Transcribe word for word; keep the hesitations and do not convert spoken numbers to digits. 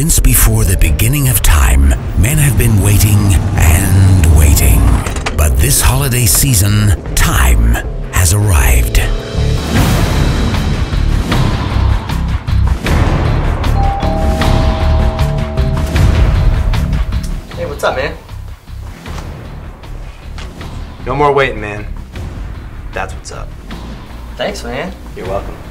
Since before the beginning of time, men have been waiting and waiting. But this holiday season, time has arrived. Hey, what's up, man? No more waiting, man. That's what's up. Thanks, man. You're welcome.